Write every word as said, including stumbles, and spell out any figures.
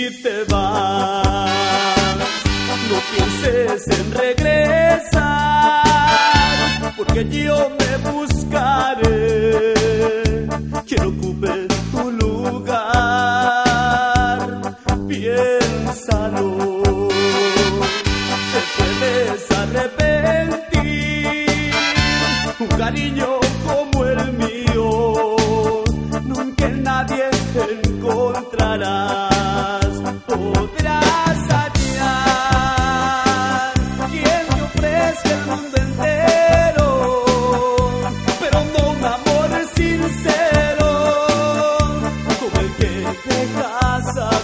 te vas, no pienses en regresar, porque yo me buscaré quien ocupe tu lugar. Piénsalo, te puedes arrepentir. Un cariño como el mío nunca en nadie encontrarás. Podrás hallar quien te ofrezca el mundo entero, pero no un amor sincero como el que te casa.